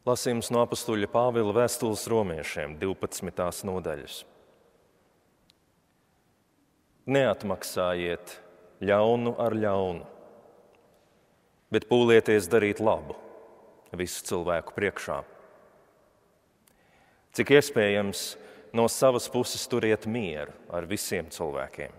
Lasījums no apustuļa Pāvila vēstules romiešiem, 12. nodaļas. Neatmaksājiet ļaunu ar ļaunu, bet pūlieties darīt labu visu cilvēku priekšā. Cik iespējams, no savas puses turiet mieru ar visiem cilvēkiem.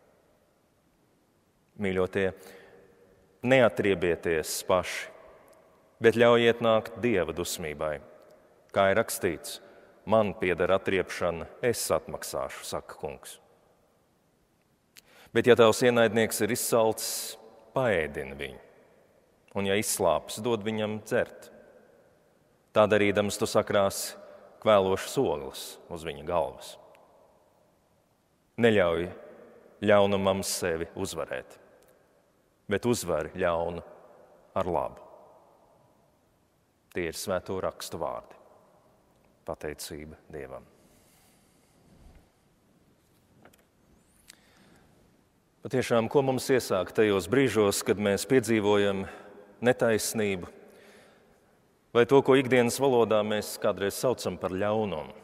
Mīļotie, neatriebieties paši, bet ļaujiet nākt Dieva dusmībai. Kā ir rakstīts, man pieder atriebšana, es atmaksāšu, saka kungs. Bet ja tavs ienaidnieks ir izsalcis, paēdini viņu, un ja izslāpis, dod viņam dzert. Tā darīdams tu sakrāsi kvēlošas ogles uz viņa galvas. Neļauj ļaunumam sevi uzvarēt, bet uzvari ļaunu ar labu. Tie ir svēto rakstu vārdi. Pateicība Dievam. Patiešām, ko mums iesākt tajos brīžos, kad mēs piedzīvojam netaisnību, vai to, ko ikdienas valodā mēs kādreiz saucam par ļaunumu?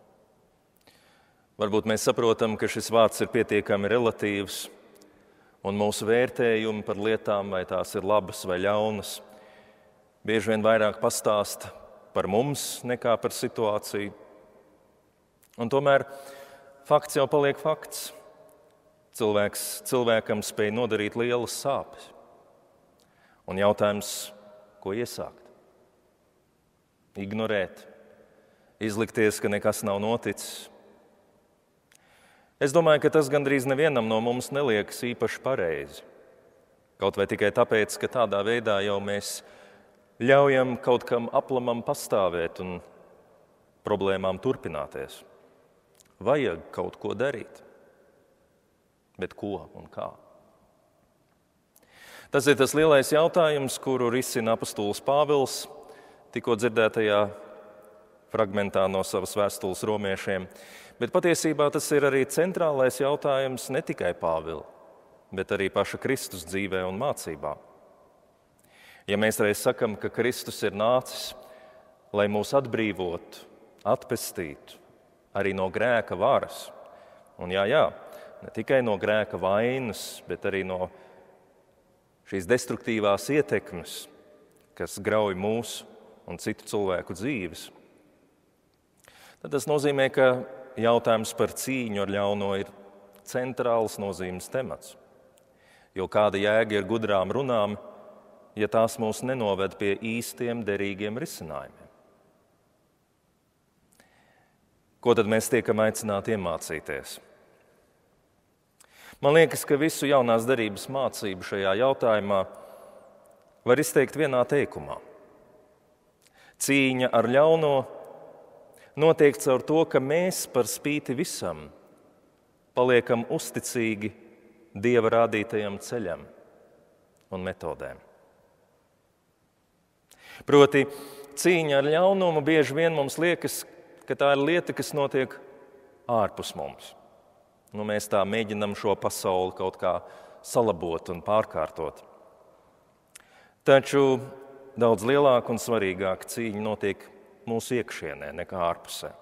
Varbūt mēs saprotam, ka šis vārds ir pietiekami relatīvs, un mūsu vērtējumi par lietām, vai tās ir labas vai ļaunas, bieži vien vairāk pastāsta par mums nekā par situāciju. Un tomēr fakts jau paliek fakts. Cilvēkam spēj nodarīt lielas sāpes. Un jautājums, ko iesākt? Ignorēt, izlikties, ka nekas nav noticis. Es domāju, ka tas gandrīz nevienam no mums neliekas īpaši pareizi. Kaut vai tikai tāpēc, ka tādā veidā jau mēs ļaujam kaut kam aplamam pastāvēt un problēmām turpināties. Vajag kaut ko darīt. Bet ko un kā? Tas ir tas lielais jautājums, kuru risina apustulis Pāvils tikko dzirdētajā fragmentā no savas vēstules romiešiem. Bet patiesībā tas ir arī centrālais jautājums ne tikai Pāvila, bet arī paša Kristus dzīvē un mācībā. Ja mēs reiz sakam, ka Kristus ir nācis, lai mūs atbrīvotu, atpestītu arī no grēka varas, un ne tikai no grēka vainas, bet arī no šīs destruktīvās ietekmes, kas grauj mūsu un citu cilvēku dzīves, tad tas nozīmē, ka jautājums par cīņu ar ļauno ir centrāls nozīmes temats. Jo kāda jēga ir gudrām runām, ja tās mūs nenoved pie īstiem, derīgiem risinājumiem? Ko tad mēs tiekam aicināti iemācīties? Man liekas, ka visu jaunās derības mācību šajā jautājumā var izteikt vienā teikumā. Cīņa ar ļauno notiek caur to, ka mēs par spīti visam paliekam uzticīgi Dieva rādītajam ceļam un metodēm. Proti, cīņa ar ļaunumu bieži vien mums liekas, ka tā ir lieta, kas notiek ārpus mums. Mēs tā mēģinam šo pasauli kaut kā salabot un pārkārtot. Taču daudz lielāka un svarīgāka cīņa notiek mūsu iekšienē nekā ārpusē.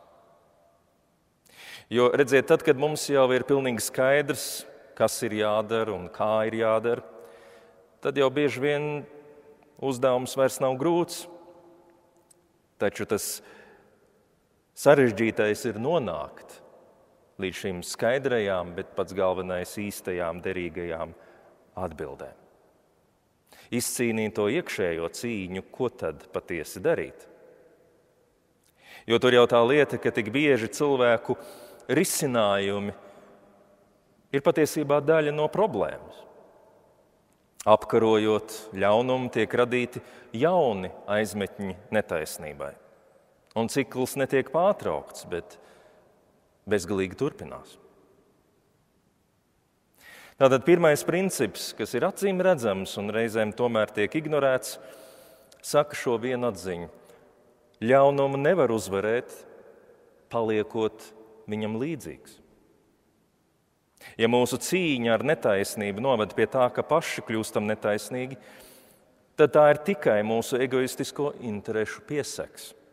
Jo, redziet, tad, kad mums jau ir pilnīgi skaidrs, kas ir jādara un kā ir jādara, tad jau bieži vien uzdevums vairs nav grūts. Taču tas sarežģītais ir nonākt līdz šīm skaidrajām, bet pats galvenais īstajām, derīgajām atbildēm. Izcīnīt to iekšējo cīņu, ko tad patiesi darīt? Jo tur jau tā lieta, ka tik bieži cilvēku risinājumi ir patiesībā daļa no problēmas. Apkarojot ļaunumu, tiek radīti jauni aizmetņi netaisnībai. Un cikls netiek pārtraukts, bet bezgalīgi turpinās. Tātad pirmais princips, kas ir acīm redzams un reizēm tomēr tiek ignorēts, saka šo vienu atziņu. Ļaunumu nevar uzvarēt, paliekot viņam līdzīgs. Ja mūsu cīņa ar netaisnību noved pie tā, ka paši kļūstam netaisnīgi, tad tā ir tikai mūsu egoistisko interešu pieseks.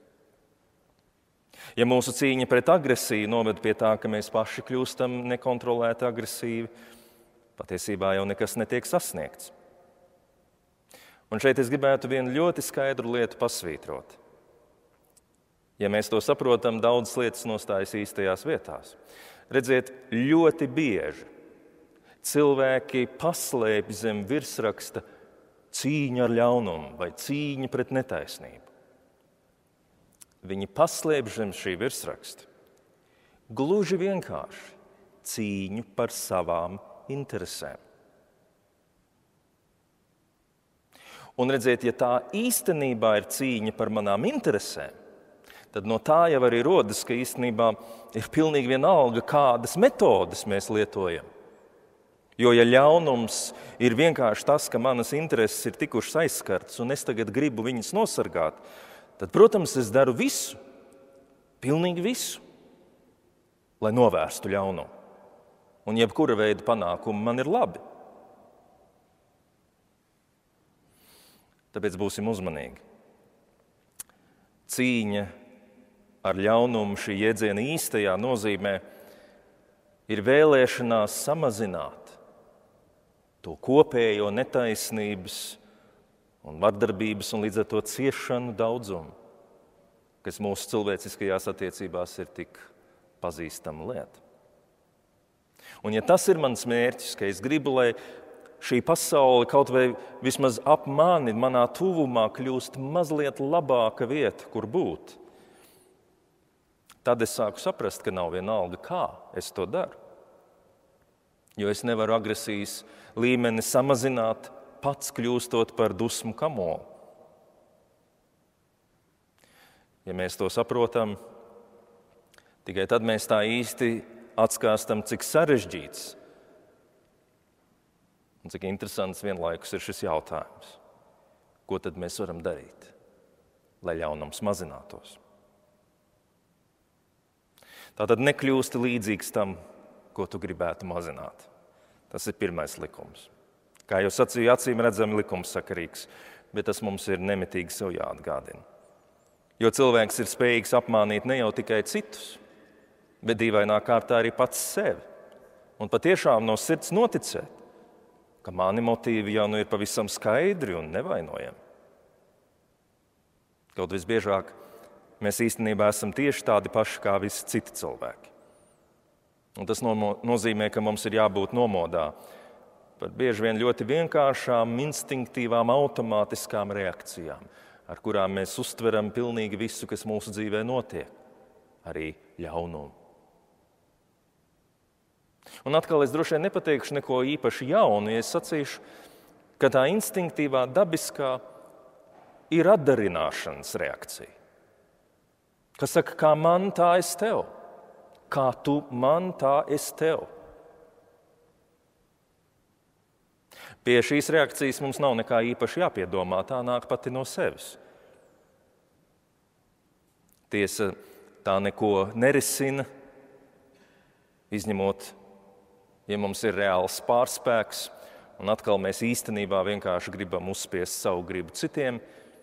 Ja mūsu cīņa pret agresiju noved pie tā, ka mēs paši kļūstam nekontrolēti agresīvi, patiesībā jau nekas netiek sasniegts. Un šeit es gribētu vienu ļoti skaidru lietu pasvītrot. Ja mēs to saprotam, daudzas lietas nostājas īstajās vietās. Redziet, ļoti bieži cilvēki paslēpj zem virsraksta cīņa ar ļaunumu vai cīņa pret netaisnību. Viņi paslēpj zem šī virsraksta gluži vienkārši cīņu par savām interesēm. Un redziet, ja tā īstenībā ir cīņa par manām interesēm, tad no tā jau arī rodas, ka īstenībā ir pilnīgi vienalga, kādas metodes mēs lietojam. Jo, ja ļaunums ir vienkārši tas, ka manas intereses ir tikušas aizskartas un es tagad gribu viņas nosargāt, tad, protams, es daru visu, pilnīgi visu, lai novērstu ļaunumu. Un jebkura veida panākumi man ir labi. Tāpēc būsim uzmanīgi. Cīņa ar ļaunumu šī jēdziena īstajā nozīmē ir vēlēšanās samazināt to kopējo netaisnības un vardarbības un līdz ar to ciešanu daudzumu, kas mūsu cilvēciskajās attiecībās ir tik pazīstama lieta. Un ja tas ir mans mērķis, ka es gribu, lai šī pasaule kaut vai vismaz ap mani, manā tuvumā kļūst mazliet labāka vieta, kur būt, tad es sāku saprast, ka nav vienalga, kā es to daru. Jo es nevaru agresijas līmeni samazināt, pats kļūstot par dusmu kamolu. Ja mēs to saprotam, tikai tad mēs tā īsti atskāstam, cik sarežģīts un cik interesants vienlaikus ir šis jautājums. Ko tad mēs varam darīt, lai ļaunums mazinātos? Tātad nekļūsti līdzīgs tam, ko tu gribētu mazināt. Tas ir pirmais likums. Kā jau sacīju, acīm redzami likumsakarīgs, bet tas mums ir nemitīgi sev jāatgādina. Jo cilvēks ir spējīgs apmānīt ne jau tikai citus, bet dīvainā kārtā arī pats sevi. Un patiešām no sirds noticēt, ka mani motīvi jau nu ir pavisam skaidri un nevainojami. Kaut visbiežāk mēs īstenībā esam tieši tādi paši kā visi citi cilvēki. Un tas nozīmē, ka mums ir jābūt nomodā par bieži vien ļoti vienkāršām, instinktīvām, automātiskām reakcijām, ar kurām mēs uztveram pilnīgi visu, kas mūsu dzīvē notiek, arī ļaunumu. Un atkal es droši vien nepateikšu neko īpaši jaunu, ja es sacīšu, ka tā instinktīvā, dabiskā ir atdarināšanas reakcija. Kas saka, kā man, tā es tev. Kā tu man, tā es tev. Pie šīs reakcijas mums nav nekā īpaši jāpiedomā, tā nāk pati no sevis. Tiesa, tā neko nerisina, izņemot, ja mums ir reāls pārspēks, un atkal mēs īstenībā vienkārši gribam uzspiest savu gribu citiem,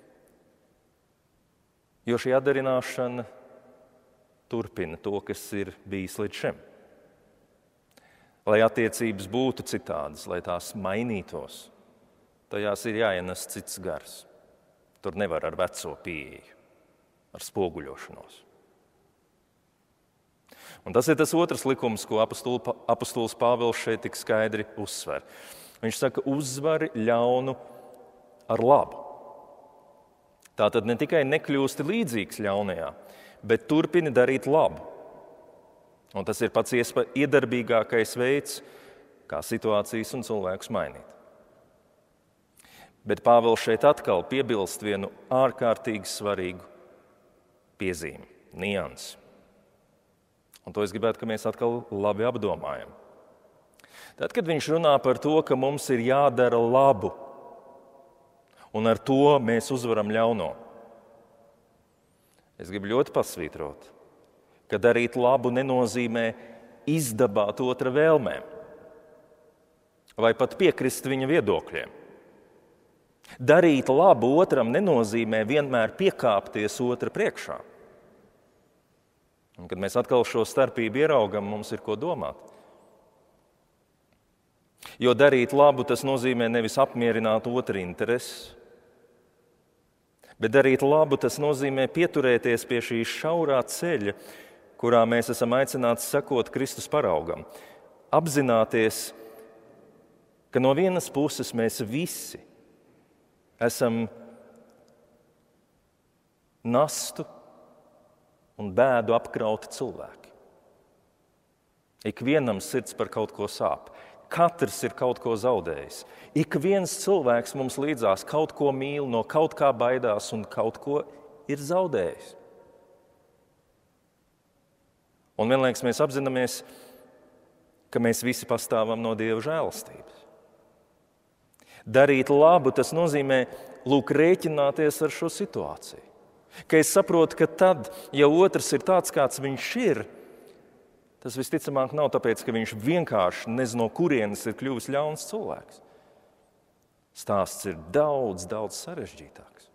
jo šī atdarināšana turpina to, kas ir bijis līdz šim. Lai attiecības būtu citādas, lai tās mainītos, tajās ir jāienes cits gars. Tur nevar ar veco pieeju, ar spoguļošanos. Un tas ir tas otrs likums, ko apostols Pāvils šeit tik skaidri uzsver. Viņš saka, uzvari ļaunu ar labu. Tātad ne tikai nekļūsti līdzīgs ļaunajā, bet turpini darīt labu. Un tas ir pats iedarbīgākais veids, kā situācijas un cilvēkus mainīt. Bet Pāvils šeit atkal piebilst vienu ārkārtīgi svarīgu piezīmi, niansi. Un to es gribētu, ka mēs atkal labi apdomājam. Tad, kad viņš runā par to, ka mums ir jādara labu, un ar to mēs uzvaram ļauno, es gribu ļoti pasvītrot, ka darīt labu nenozīmē izdabāt otra vēlmēm vai pat piekrist viņa viedokļiem. Darīt labu otram nenozīmē vienmēr piekāpties otra priekšā. Un, kad mēs atkal šo starpību ieraugam, mums ir ko domāt. Jo darīt labu, tas nozīmē nevis apmierināt otru intereses, bet darīt labu, tas nozīmē pieturēties pie šī šaurā ceļa, kurā mēs esam aicināti sekot Kristus paraugam. Apzināties, ka no vienas puses mēs visi esam nastu un bēdu apkrauti cilvēki. Ik vienam sirds par kaut ko sāp. Katrs ir kaut ko zaudējis. Ik viens cilvēks mums līdzās kaut ko mīl, no kaut kā baidās un kaut ko ir zaudējis. Un vienlaikus mēs apzināmies, ka mēs visi pastāvam no Dieva žēlastības. Darīt labu, tas nozīmē rēķināties ar šo situāciju. Ka es saprotu, ka tad, ja otrs ir tāds, kāds viņš ir, tas visticamāk nav tāpēc, ka viņš vienkārši nezinu, no kurienes ir kļuvis ļauns cilvēks. Stāsts ir daudz, daudz sarežģītāks.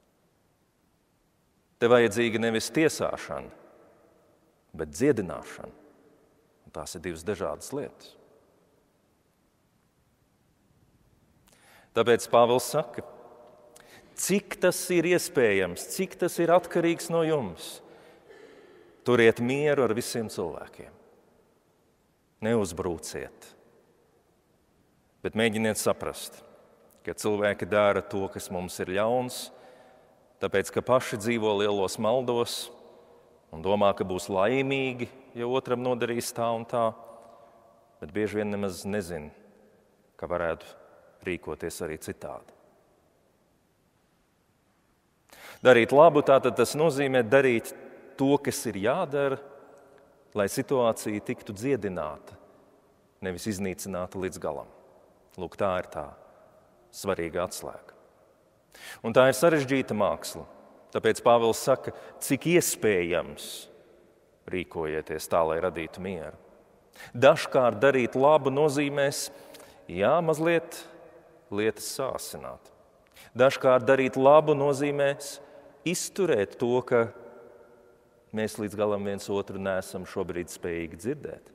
Te vajadzīga nevis tiesāšana, bet dziedināšana. Un tās ir divas dažādas lietas. Tāpēc Pāvils saka, cik tas ir iespējams, cik tas ir atkarīgs no jums, turiet mieru ar visiem cilvēkiem. Neuzbrūciet, bet mēģiniet saprast, ka cilvēki dara to, kas mums ir ļauns, tāpēc, ka paši dzīvo lielos maldos un domā, ka būs laimīgi, ja otram nodarīs tā un tā, bet bieži vien nemaz nezin, ka varētu rīkoties arī citādi. Darīt labu, tātad tas nozīmē darīt to, kas ir jādara, lai situācija tiktu dziedināta, nevis iznīcināta līdz galam. Lūk, tā ir tā svarīga atslēga. Un tā ir sarežģīta māksla. Tāpēc Pāvils saka, cik iespējams rīkojieties tā, lai radītu mieru. Dažkārt darīt labu nozīmēs, mazliet lietas sāsināt. Dažkārt darīt labu nozīmēs izturēt to, ka mēs līdz galam viens otru neesam šobrīd spējīgi dzirdēt.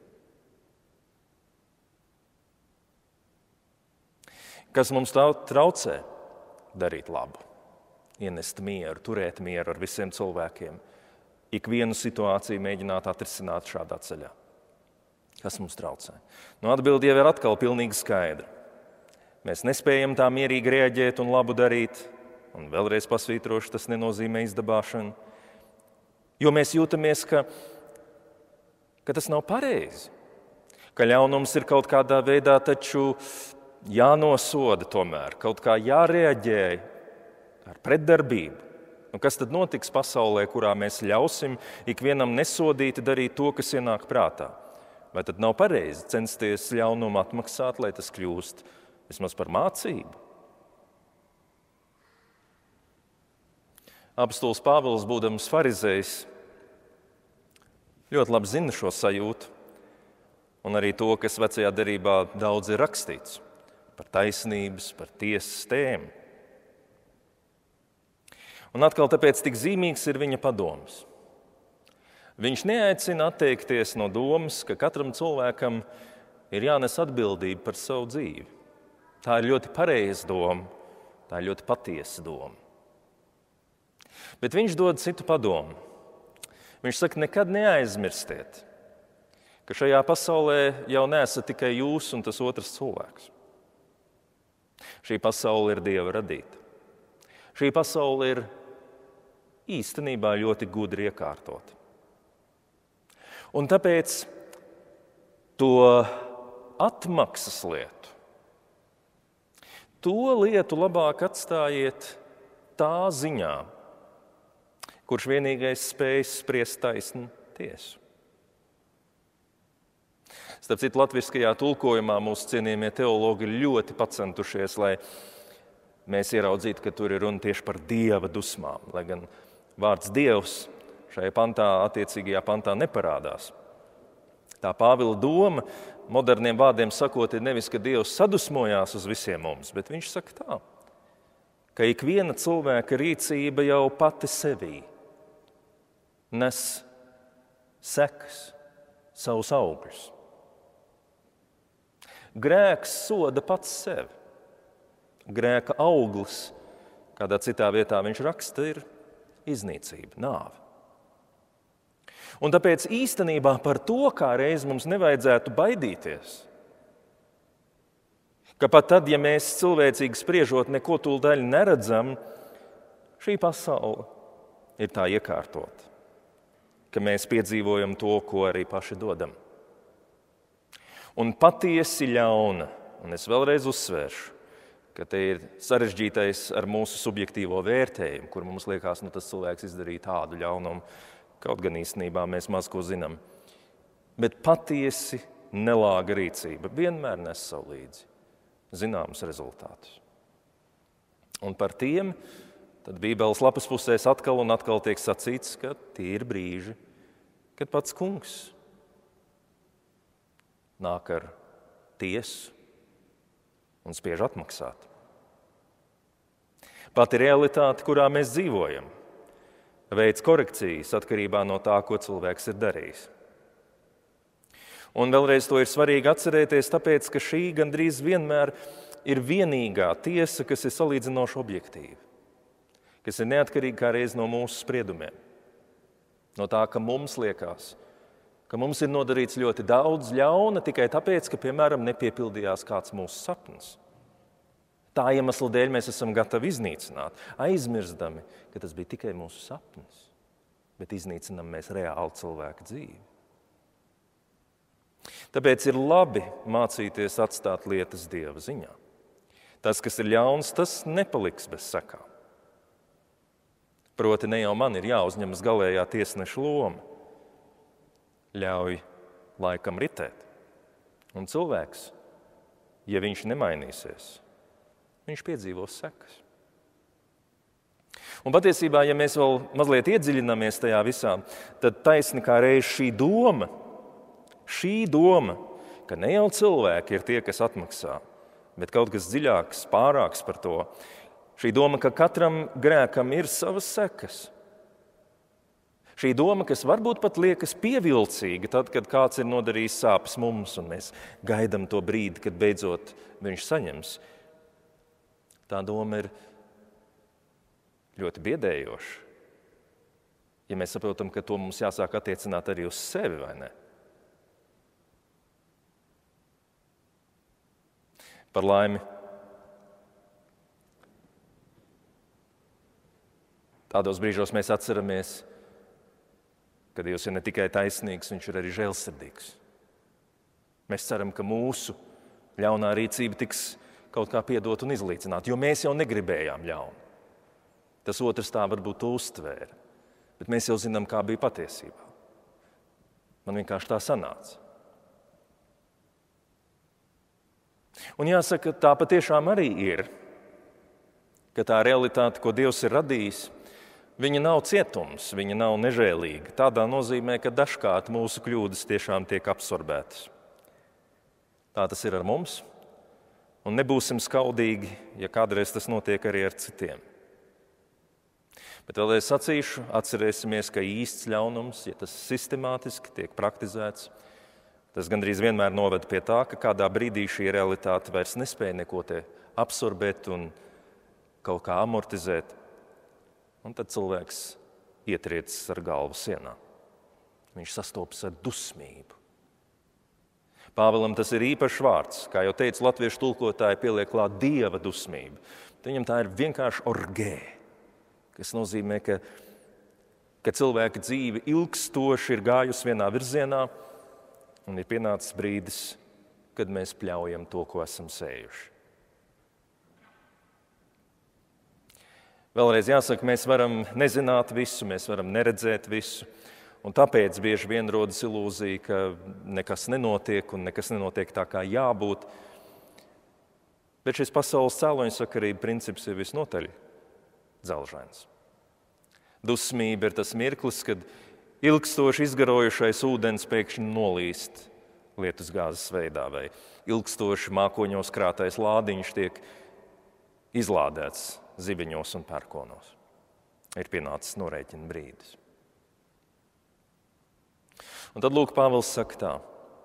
Kas mums traucē darīt labu, ienest mieru, turēt mieru ar visiem cilvēkiem, ikvienu situāciju mēģināt atrisināt šādā ceļā? Kas mums traucē? Atbilde jau ir atkal pilnīgi skaidra. Mēs nespējam tā mierīgi reaģēt un labu darīt, un vēlreiz pasvītroši, tas nenozīmē izdabāšanu, jo mēs jūtamies, ka tas nav pareizi, ka ļaunums ir kaut kādā veidā taču jānosoda tomēr, kaut kā jārēģē ar pretdarbību. Kas tad notiks pasaulē, kurā mēs ļausim ikvienam nesodīti darīt to, kas ienāk prātā? Vai tad nav pareizi censties ļaunumu atmaksāt, lai tas kļūst vismaz par mācību? Apostols Pāvils, būdams farizejs, ļoti labi zina šo sajūtu un arī to, kas vecajā derībā daudz ir rakstīts par taisnības, par tiesas tēmu. Un atkal tāpēc tik zīmīgs ir viņa padoms. Viņš neaicina atteikties no domas, ka katram cilvēkam ir jānes atbildība par savu dzīvi. Tā ir ļoti pareiza doma, tā ir ļoti patiesa doma. Bet viņš dod citu padomu. Viņš saka, nekad neaizmirstiet, ka šajā pasaulē jau neesat tikai jūs un tas otrs cilvēks. Šī pasaule ir Dieva radīta. Šī pasaule ir īstenībā ļoti gudri iekārtota. Un tāpēc to atmaksas lietu, to lietu labāk atstājiet tā ziņā, kurš vienīgais spēj spriest taisnu tiesu. Starp citu, latviskajā tulkojumā mūsu cienījamie teologi ļoti pacentušies, lai mēs ieraudzītu, ka tur ir runa tieši par Dieva dusmām, lai gan vārds Dievs šajā pantā, attiecīgajā pantā neparādās. Tā Pāvila doma, moderniem vārdiem sakot, ir nevis, ka Dievs sadusmojās uz visiem mums, bet viņš saka tā, ka ikviena cilvēka rīcība jau pati sevī nes sekas, savus augļus. Grēks soda pats sevi. Grēka auglis, kādā citā vietā viņš raksta, ir iznīcība, nāve. Un tāpēc īstenībā par to, kā reiz mums nevajadzētu baidīties, ka pat tad, ja mēs cilvēcīgi spriežot neko tūldaļ neredzam, šī pasaule ir tā iekārtota, ka mēs piedzīvojam to, ko arī paši dodam. Un patiesi ļauna, un es vēlreiz uzsvēršu, ka te ir sarežģītais ar mūsu subjektīvo vērtējumu, kur mums liekas, tas cilvēks izdarīja tādu ļaunumu, kaut gan īstenībā mēs maz ko zinām. Bet patiesi nelāga rīcība vienmēr nes savu līdzi zināmus rezultātus. Un par tiem tad Bībeles lapas pusēs atkal un atkal tiek sacīts, ka tie ir brīži, kad pats kungs nāk ar tiesu un spiež atmaksāt. Pati realitāte, kurā mēs dzīvojam, veids korekcijas atkarībā no tā, ko cilvēks ir darījis. Un vēlreiz to ir svarīgi atcerēties, tāpēc, ka šī gandrīz vienmēr ir vienīgā tiesa, kas ir salīdzinoši objektīva, kas ir neatkarīga kā reiz no mūsu spriedumiem. No tā, ka mums liekas, ka mums ir nodarīts ļoti daudz ļauna tikai tāpēc, ka, piemēram, nepiepildījās kāds mūsu sapnis. Tā iemesla dēļ mēs esam gatavi iznīcināt, aizmirstami, ka tas bija tikai mūsu sapnis, bet iznīcinām mēs reāli cilvēku dzīvi. Tāpēc ir labi mācīties atstāt lietas Dieva ziņā. Tas, kas ir ļauns, tas nepaliks bez sekām. Proti, ne jau man ir jāuzņemas galējā tiesneša loma. Ļauj laikam ritēt. Un cilvēks, ja viņš nemainīsies, viņš piedzīvos sekas. Un patiesībā, ja mēs vēl mazliet iedziļināmies tajā visā, tad taisni kā reiz šī doma, ka ne jau cilvēki ir tie, kas atmaksā, bet kaut kas dziļāks, pārāks par to. Šī doma, ka katram grēkam ir savas sekas. Šī doma, kas varbūt pat liekas pievilcīga tad, kad kāds ir nodarījis sāpes mums, un mēs gaidām to brīdi, kad beidzot viņš saņems. Tā doma ir ļoti biedējoša, ja mēs saprotam, ka to mums jāsāk attiecināt arī uz sevi, vai ne? Par laimi, tādos brīžos mēs atceramies, ka Dievs ir ne tikai taisnīgs, viņš ir arī žēlsirdīgs. Mēs ceram, ka mūsu ļaunā rīcība tiks kaut kā piedot un izlīdzināt, jo mēs jau negribējām ļaunu. Tas otrs tā varbūt to uztvēra, bet mēs jau zinām, kā bija patiesībā. Man vienkārši tā sanāca. Un jāsaka, tā patiešām arī ir, ka tā realitāte, ko Dievs ir radījis, viņa nav cietums, viņa nav nežēlīga. Tādā nozīmē, ka dažkārt mūsu kļūdas tiešām tiek absorbētas. Tā tas ir ar mums, un nebūsim skaudīgi, ja kādreiz tas notiek arī ar citiem. Bet vēl es sacīšu, atcerēsimies, ka īsts ļaunums, ja tas sistemātiski tiek praktizēts, tas gandrīz vienmēr noved pie tā, ka kādā brīdī šī realitāte vairs nespēja neko te absorbēt un kaut kā amortizēt. Un tad cilvēks ietriecis ar galvu sienā. Viņš sastopas ar dusmību. Pāvilam tas ir īpašs vārds. Kā jau teicu, latviešu tulkotāji pieliek klāt Dieva dusmību. Viņam tā ir vienkārši orgē, kas nozīmē, ka cilvēka dzīve ilgstoši ir gājusi vienā virzienā, un ir pienācis brīdis, kad mēs pļaujam to, ko esam sējuši. Vēlreiz jāsaka, mēs varam nezināt visu, mēs varam neredzēt visu, un tāpēc bieži vien rodas ilūzija, ka nekas nenotiek un nekas nenotiek tā, kā jābūt. Bet šis pasaules cēloņsakarība princips ir visnotaļ dzelžains. Dusmība ir tas mirklis, kad ilgstoši izgarojušais ūdens pēkšņi nolīst lietusgāzes veidā, vai ilgstoši mākoņos krātais lādiņš tiek izlādēts zibiņos un pērkonos. Ir pienācis norēķina brīdis. Un tad lūk, Pāvils saka tā.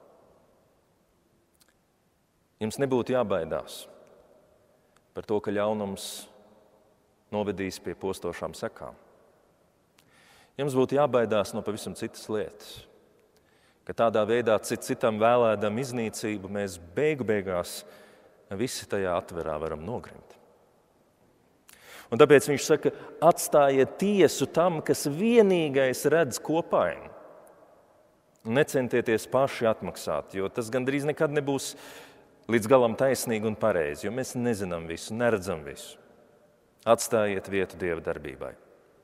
Jums nebūtu jābaidās par to, ka ļaunums novedīs pie postošām sekām. Jums būtu jābaidās no pavisam citas lietas. Ka tādā veidā citam vēlēdam iznīcību, mēs beigās visi tajā atverā varam nogrimt. Un tāpēc viņš saka, atstājiet tiesu tam, kas vienīgais redz kopainu. Necentieties paši atmaksāt, jo tas gandrīz nekad nebūs līdz galam taisnīgi un pareizi, jo mēs nezinām visu, neredzam visu. Atstājiet vietu Dieva darbībai.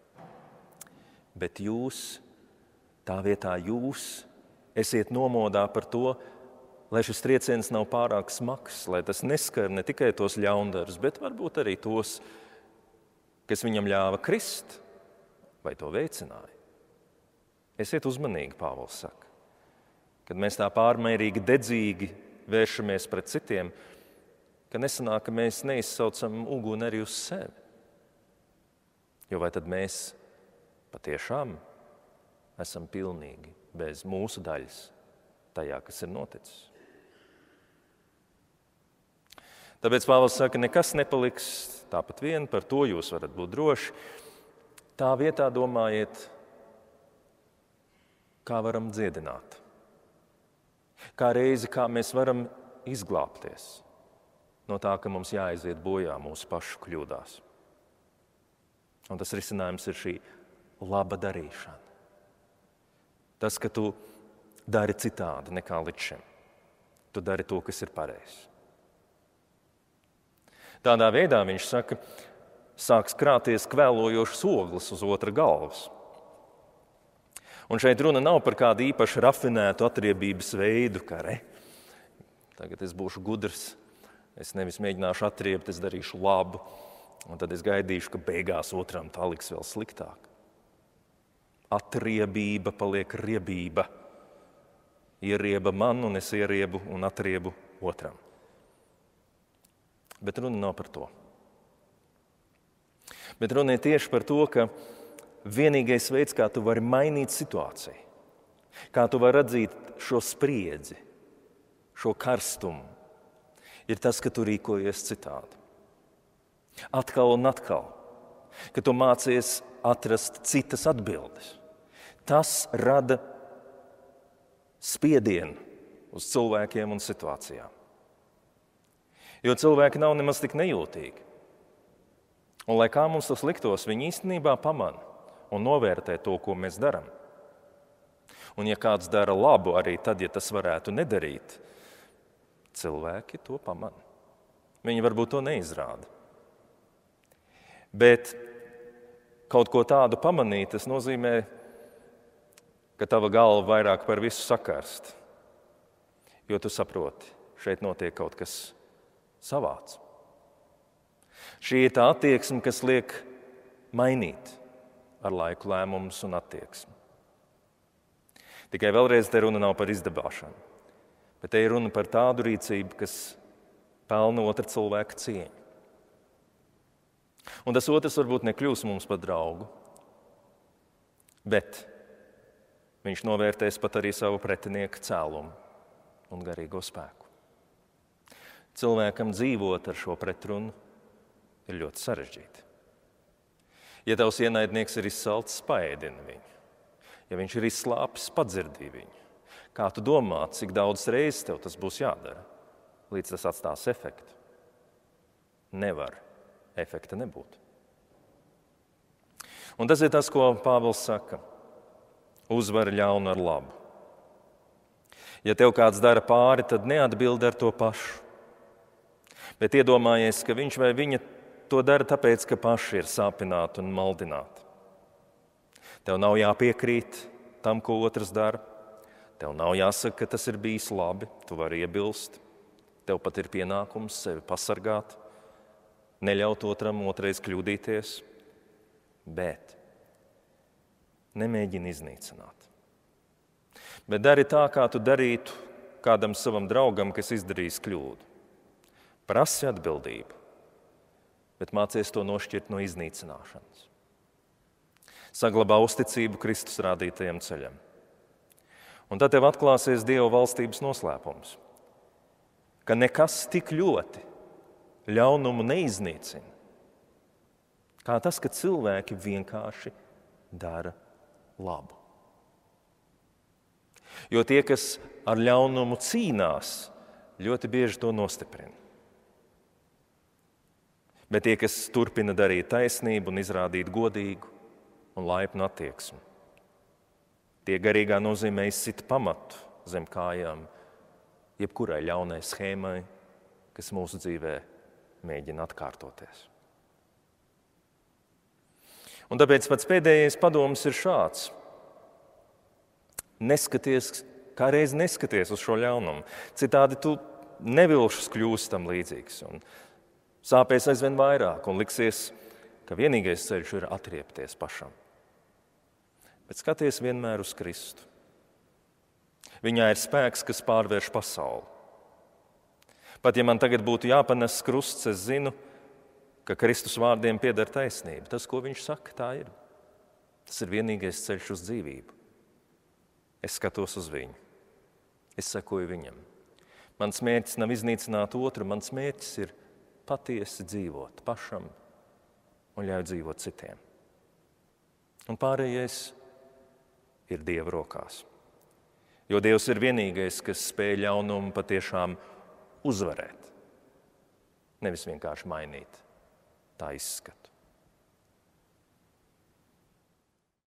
Bet jūs, tā vietā jūs, esiet nomodā par to, lai šis trieciens nav pārāk smags, lai tas neskar ne tikai tos ļaundarus, bet varbūt arī tos, kas viņam ļāva krist vai to veicināja. Esiet uzmanīgi, Pāvils saka, kad mēs tā pārmērīgi dedzīgi vēršamies pret citiem, ka nesanāk, ka mēs neizsaucam uguni arī uz sevi. Jo vai tad mēs patiešām esam pilnīgi bez mūsu daļas tajā, kas ir noticis? Tāpēc Pāvils saka, nekas nepaliks tāpat vien, par to jūs varat būt droši. Tā vietā domājiet, kā varam dziedināt. Kā mēs varam izglābties no tā, ka mums jāaiziet bojā mūsu pašu kļūdās. Un tas risinājums ir šī laba darīšana. Tas, ka tu dari citādi nekā līdz šim. Tu dari to, kas ir pareizs. Tādā veidā viņš saka, sāks krāties kvēlojošs ogles uz otra galvas. Un šeit runa nav par kādu īpaši rafinētu atriebības veidu, kā tagad es būšu gudrs, es nevis mēģināšu atriebt, es darīšu labu, un tad es gaidīšu, ka beigās otram tā liks vēl sliktāk. Atriebība paliek riebība. Ierieba man, un es ieriebu un atriebu otram. Bet runa nav par to. Bet runa ir tieši par to, ka vienīgais veids, kā tu vari mainīt situāciju, kā tu vari atzīt šo spriedzi, šo karstumu, ir tas, ka tu rīkojies citādi. Atkal un atkal, ka tu mācies atrast citas atbildes. Tas rada spiedienu uz cilvēkiem un situācijām. Jo cilvēki nav nemaz tik nejūtīgi. Un lai kā mums tas liktos, viņi īstenībā pamana un novērtē to, ko mēs darām. Un ja kāds dara labu arī tad, ja tas varētu nedarīt, cilvēki to pamana. Viņi varbūt to neizrāda. Bet kaut ko tādu pamanīt, tas nozīmē, ka tava galva vairāk par visu sakarst. Jo tu saproti, šeit notiek kaut kas savāds. Šī ir tā attieksme, kas liek mainīt ar laiku lēmumus un attieksmi. Tikai vēlreiz te runa nav par izdabāšanu, bet te ir runa par tādu rīcību, kas pelna otra cilvēka cieņu. Un tas otrs varbūt nekļūs mums par draugu, bet viņš novērtēs pat arī savu pretinieku cēlumu un garīgo spēku. Cilvēkam dzīvot ar šo pretrunu ir ļoti sarežģīti. Ja tavs ienaidnieks ir izsalcis, paēdini viņu. Ja viņš ir izslāpis, padzirdī viņu. Kā tu domā, cik daudz reizes tev tas būs jādara, līdz tas atstās efektu? Nevar efekta nebūt. Un tas ir tas, ko Pāvils saka. Uzvari ļaunu ar labu. Ja tev kāds dara pāri, tad neatbildi ar to pašu. Bet iedomājies, ka viņš vai viņa to dara tāpēc, ka paši ir sāpināti un maldināti. Tev nav jāpiekrīt tam, ko otrs dara. Tev nav jāsaka, ka tas ir bijis labi. Tu vari iebilst. Tev pat ir pienākums sevi pasargāt, neļaut otram otrais kļūdīties. Bet nemēģini iznīcināt. Bet dari tā, kā tu darītu kādam savam draugam, kas izdarījis kļūdu. Prasi atbildību, bet mācies to nošķirt no iznīcināšanas. Saglabā uzticību Kristus rādītajam ceļam. Un tad tev atklāsies Dieva valstības noslēpums, ka nekas tik ļoti ļaunumu neiznīcina, kā tas, ka cilvēki vienkārši dara labu. Jo tie, kas ar ļaunumu cīnās, ļoti bieži to nostiprina. Bet tie, kas turpina darīt taisnību un izrādīt godīgu un laipnu attieksmi, tie garīgā nozīmē izsit pamatu zem kājām jebkurai ļaunai schēmai, kas mūsu dzīvē mēģina atkārtoties. Un tāpēc pats pēdējais padoms ir šāds. Neskaties, kā reiz neskaties uz šo ļaunumu. Citādi tu nevilšus kļūsi tam līdzīgs. Un sāpēs aizvien vairāk un liksies, ka vienīgais ceļš ir atriepties pašam. Bet skaties vienmēr uz Kristu. Viņā ir spēks, kas pārvērš pasauli. Pat ja man tagad būtu jāpanes krusts, es zinu, ka Kristus vārdiem pieder taisnība. Tas, ko viņš saka, tā ir. Tas ir vienīgais ceļš uz dzīvību. Es skatos uz viņu. Es sekoju viņam. Mans mērķis nav iznīcināt otru, mans mērķis ir patiesi dzīvot pašam un ļaut dzīvot citiem. Un pārējais ir Dieva rokās. Jo Dievs ir vienīgais, kas spēj ļaunumu patiešām uzvarēt. Nevis vienkārši mainīt tā izskatu.